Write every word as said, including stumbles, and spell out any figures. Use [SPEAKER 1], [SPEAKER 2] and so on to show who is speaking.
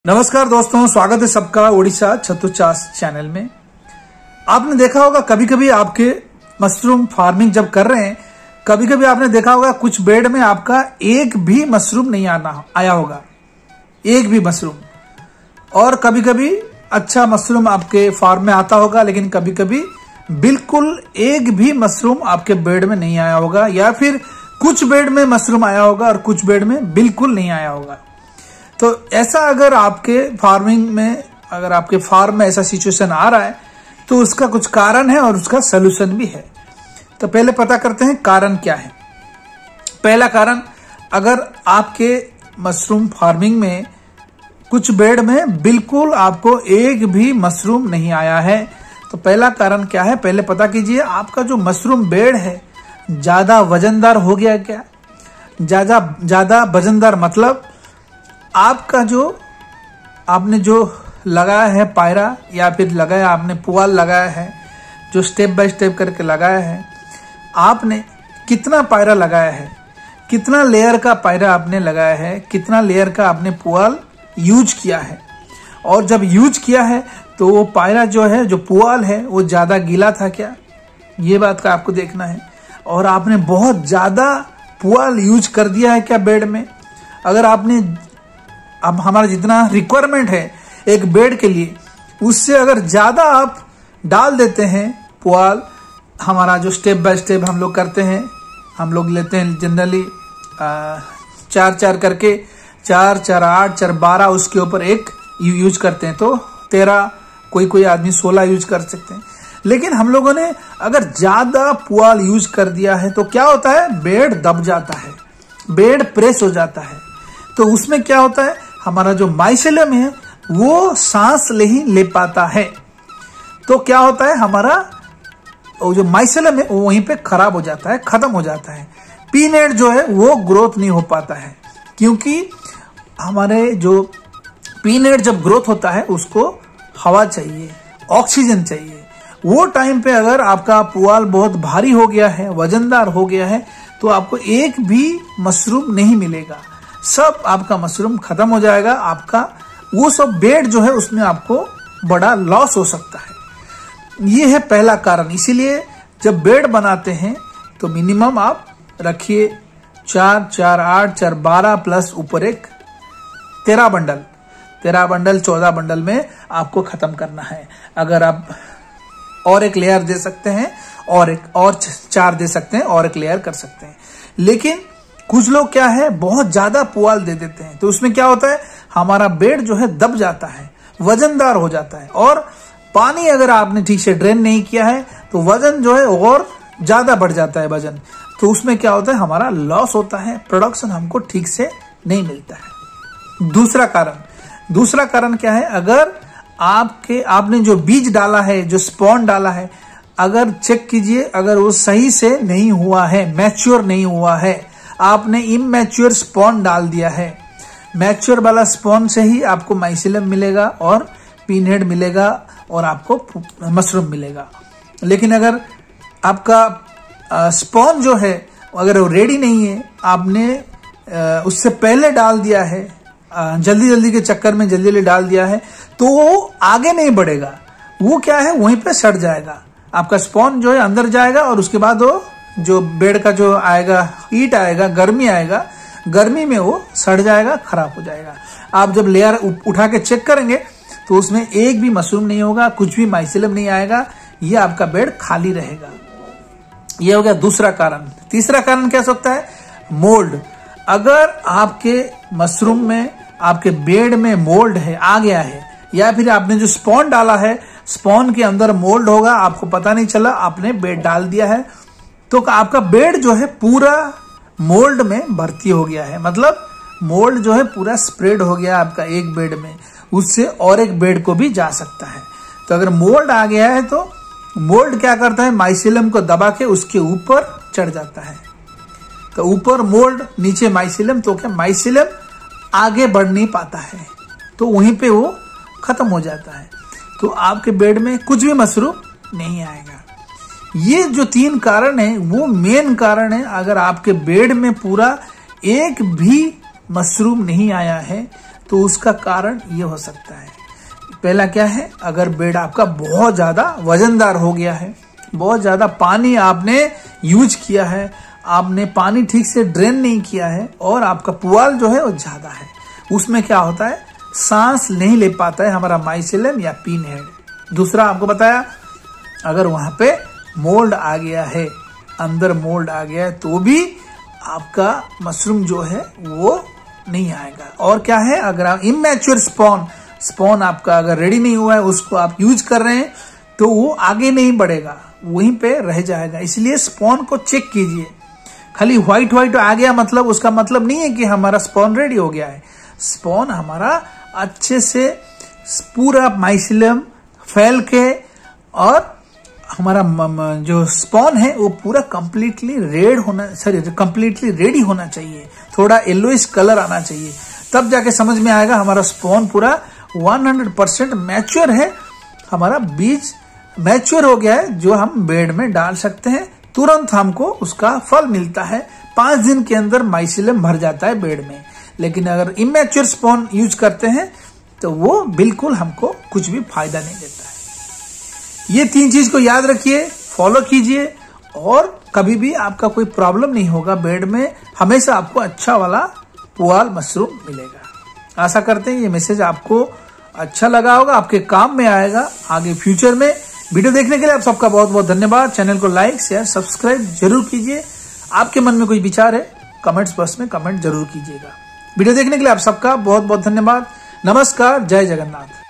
[SPEAKER 1] नमस्कार दोस्तों, स्वागत है सबका ओडिशा छत्तू चास चैनल में। आपने देखा होगा कभी कभी आपके मशरूम फार्मिंग जब कर रहे हैं, कभी कभी आपने देखा होगा कुछ बेड में आपका एक भी मशरूम नहीं आना आया होगा, एक भी मशरूम। और कभी कभी अच्छा मशरूम आपके फार्म में आता होगा, लेकिन कभी कभी बिल्कुल एक भी मशरूम आपके बेड में नहीं आया होगा, या फिर कुछ बेड में मशरूम आया होगा और कुछ बेड में बिल्कुल नहीं आया होगा। तो ऐसा अगर आपके फार्मिंग में, अगर आपके फार्म में ऐसा सिचुएशन आ रहा है तो उसका कुछ कारण है और उसका सलूशन भी है। तो पहले पता करते हैं कारण क्या है। पहला कारण, अगर आपके मशरूम फार्मिंग में कुछ बेड में बिल्कुल आपको एक भी मशरूम नहीं आया है, तो पहला कारण क्या है, पहले पता कीजिए आपका जो मशरूम बेड है ज्यादा वजनदार हो गया क्या। ज्यादा ज्यादा वजनदार मतलब आपका जो आपने जो लगाया है पायरा, या फिर लगाया आपने पुआल लगाया है, जो स्टेप बाय स्टेप करके लगाया है, आपने कितना पायरा लगाया है, कितना लेयर का पायरा आपने लगाया है, कितना लेयर का आपने पुआल यूज किया है। और जब यूज किया है तो वो पायरा जो है, जो पुआल है, वो ज्यादा गीला था क्या, ये बात का आपको देखना है। और आपने बहुत ज्यादा पुआल यूज कर दिया है क्या बेड में। अगर आपने, अब हमारा जितना रिक्वायरमेंट है एक बेड के लिए, उससे अगर ज्यादा आप डाल देते हैं पुआल, हमारा जो स्टेप बाय स्टेप हम लोग करते हैं, हम लोग लेते हैं जनरली चार चार करके, चार चार आठ चार बारह, उसके ऊपर एक यूज करते हैं, तो तेरह, कोई कोई आदमी सोलह यूज कर सकते हैं। लेकिन हम लोगों ने अगर ज्यादा पुआल यूज कर दिया है तो क्या होता है, बेड दब जाता है, बेड प्रेस हो जाता है। तो उसमें क्या होता है, हमारा जो माइसेलियम है वो सांस नहीं ले पाता है। तो क्या होता है, हमारा वो जो माइसेलियम है वो वहीं पे खराब हो जाता है, खत्म हो जाता है। पीनेट जो है वो ग्रोथ नहीं हो पाता है, क्योंकि हमारे जो पीनेट जब ग्रोथ होता है उसको हवा चाहिए, ऑक्सीजन चाहिए। वो टाइम पे अगर आपका पुआल बहुत भारी हो गया है, वजनदार हो गया है, तो आपको एक भी मशरूम नहीं मिलेगा, सब आपका मशरूम खत्म हो जाएगा। आपका वो सब बेड जो है उसमें आपको बड़ा लॉस हो सकता है। ये है पहला कारण। इसीलिए जब बेड बनाते हैं तो मिनिमम आप रखिए चार चार आठ चार बारह प्लस ऊपर एक तेरह बंडल, तेरह बंडल चौदह बंडल में आपको खत्म करना है। अगर आप और एक लेयर दे सकते हैं, और एक और चार दे सकते हैं, और एक लेयर कर सकते हैं। लेकिन कुछ लोग क्या है, बहुत ज्यादा पुआल दे देते हैं, तो उसमें क्या होता है, हमारा बेड जो है दब जाता है, वजनदार हो जाता है। और पानी अगर आपने ठीक से ड्रेन नहीं किया है तो वजन जो है और ज्यादा बढ़ जाता है वजन। तो उसमें क्या होता है, हमारा लॉस होता है, प्रोडक्शन हमको ठीक से नहीं मिलता है। दूसरा कारण, दूसरा कारण क्या है, अगर आपके आपने जो बीज डाला है, जो स्पॉन डाला है, अगर चेक कीजिए, अगर वो सही से नहीं हुआ है, मैच्योर नहीं हुआ है, आपने इमैच्योर स्पॉन डाल दिया है। मैच्योर वाला स्पॉन से ही आपको माइसेलियम मिलेगा और पीनहेड मिलेगा और आपको मशरूम मिलेगा। लेकिन अगर आपका स्पॉन जो है अगर वो रेडी नहीं है, आपने उससे पहले डाल दिया है, जल्दी जल्दी के चक्कर में जल्दी जल्दी डाल दिया है, तो वो आगे नहीं बढ़ेगा, वो क्या है वहीं पे सड़ जाएगा। आपका स्पॉन जो है अंदर जाएगा और उसके बाद वो जो बेड का जो आएगा, हीट आएगा, गर्मी आएगा, गर्मी में वो सड़ जाएगा, खराब हो जाएगा। आप जब लेयर उठा के चेक करेंगे तो उसमें एक भी मशरूम नहीं होगा, कुछ भी माइसेलियम नहीं आएगा, ये आपका बेड खाली रहेगा। ये हो गया दूसरा कारण। तीसरा कारण क्या सकता है, मोल्ड। अगर आपके मशरूम में, आपके बेड में मोल्ड है, आ गया है, या फिर आपने जो स्पॉन डाला है, स्पॉन के अंदर मोल्ड होगा, आपको पता नहीं चला, आपने बेड डाल दिया है, तो आपका बेड जो है पूरा मोल्ड में भर्ती हो गया है। मतलब मोल्ड जो है पूरा स्प्रेड हो गया आपका एक बेड में, उससे और एक बेड को भी जा सकता है। तो अगर मोल्ड आ गया है तो मोल्ड क्या करता है, माइसेलियम को दबा के उसके ऊपर चढ़ जाता है। तो ऊपर मोल्ड, नीचे माइसेलियम, तो क्या माइसेलियम आगे बढ़ नहीं पाता है, तो वहीं पे वो खत्म हो जाता है। तो आपके बेड में कुछ भी मशरूम नहीं आएगा। ये जो तीन कारण है वो मेन कारण है। अगर आपके बेड में पूरा एक भी मशरूम नहीं आया है तो उसका कारण ये हो सकता है। पहला क्या है, अगर बेड आपका बहुत ज्यादा वजनदार हो गया है, बहुत ज्यादा पानी आपने यूज किया है, आपने पानी ठीक से ड्रेन नहीं किया है और आपका पुआल जो है वो ज्यादा है, उसमें क्या होता है, सांस नहीं ले पाता है हमारा माइसेलियम या पिन हेड। दूसरा आपको बताया, अगर वहां पे मोल्ड आ गया है, अंदर मोल्ड आ गया है, तो भी आपका मशरूम जो है वो नहीं आएगा। और क्या है, अगर आप इमैच्योर स्पॉन स्पॉन आपका अगर रेडी नहीं हुआ है, उसको आप यूज कर रहे हैं, तो वो आगे नहीं बढ़ेगा, वहीं पे रह जाएगा। इसलिए स्पॉन को चेक कीजिए। खाली व्हाइट व्हाइट आ गया मतलब उसका मतलब नहीं है कि हमारा स्पॉन रेडी हो गया है। स्पॉन हमारा अच्छे से पूरा माइसेलियम फैल के और हमारा जो स्पॉन है वो पूरा कंप्लीटली रेड होना सॉरी कंप्लीटली रेडी होना चाहिए, थोड़ा येलोइश कलर आना चाहिए, तब जाके समझ में आएगा हमारा स्पॉन पूरा सौ परसेंट मैच्योर है, हमारा बीज मैच्योर हो गया है, जो हम बेड में डाल सकते हैं। तुरंत हमको उसका फल मिलता है, पांच दिन के अंदर माइसेलियम भर जाता है बेड में। लेकिन अगर इमैच्योर स्पॉन यूज करते हैं तो वो बिल्कुल हमको कुछ भी फायदा नहीं देता है। ये तीन चीज को याद रखिए, फॉलो कीजिए और कभी भी आपका कोई प्रॉब्लम नहीं होगा बेड में, हमेशा आपको अच्छा वाला पुआल मशरूम मिलेगा। आशा करते हैं ये मैसेज आपको अच्छा लगा होगा, आपके काम में आएगा आगे फ्यूचर में। वीडियो देखने के लिए आप सबका बहुत बहुत धन्यवाद। चैनल को लाइक शेयर सब्सक्राइब जरूर कीजिए। आपके मन में कोई विचार है कमेंट्स बॉक्स में कमेंट जरूर कीजिएगा। वीडियो देखने के लिए आप सबका बहुत बहुत धन्यवाद। नमस्कार, जय जगन्नाथ।